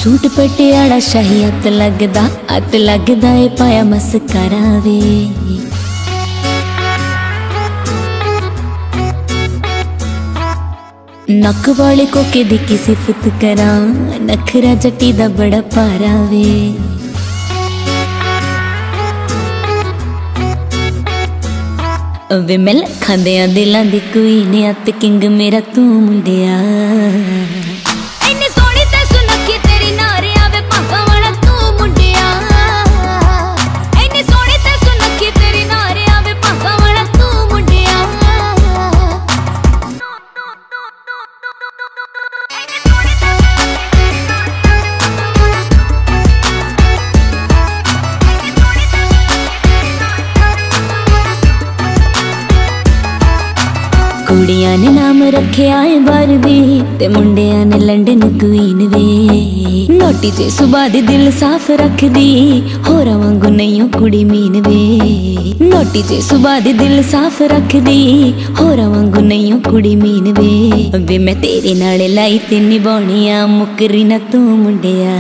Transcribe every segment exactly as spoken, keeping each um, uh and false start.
Suit Patiala शाही अत लगदा अत लगदा ए पाया मस्करा वे। नक वाले कोके दी की सिफत करा नखरा जटी दा बड़ा पारा वे। वे मैं लखां दियां दिलां दी कोई ने अत किंग मेरा तू मुंडिया। कुड़ियां ने नाम रखे आए बारबी ते मुंडियां ने लंडन क्वीन वे। नोटी जे सुबह दी दिल साफ रख दी होरा वांगू नहीं कुड़ी मीन वे। नोटी जे सुबह दी दिल साफ रख दी होरा वांगू नहीं कुड़ी मीन वे। वे मैं तेरे नाल लाई ते निभाउणियां मुकरी ना तू मुंडिया।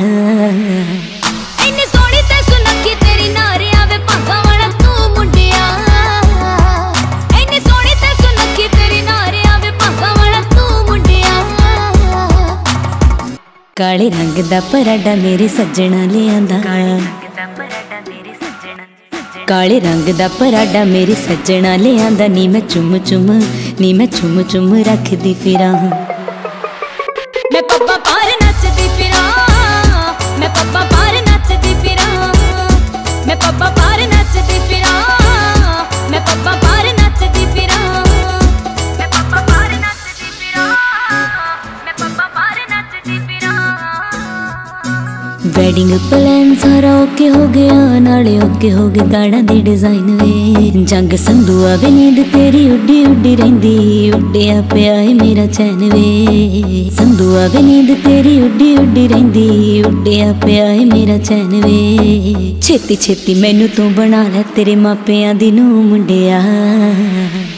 काले रंग दा पराडा मेरे सज्जना ले आंदा। काले रंग दा पराडा मेरे सज्जना ले आंदा। नी मैं चुम चुम नी मैं चुम चुम रखदी फिरां। मैं पप्पा पार नचदी फिरां। मैं पप्पा पार नचदी फिरां। मैं पप्पा पार नचदी फिरां। मैं पप्पा पार नचदी फिरां। मैं पप्पा पार नचदी फिरां। मैं पप्पा पार नचदी फिरां। वेडिंग प्लान सारा ओके हो गया नाले ओके हो गए गाड़ा दी डिजाइन वे। जंग संधुआ वे नींद तेरी उड्डी उड्डी रहिंदी उड्डिया पिया है मेरा चैन वे। संधुआ वे नींद तेरी उड्डी उड्डी रहिंदी उड्डिया पिया है मेरा चैन वे। छेती छेती मैनू तू बना लै तेरे मापियां दी नूं मुंडिया।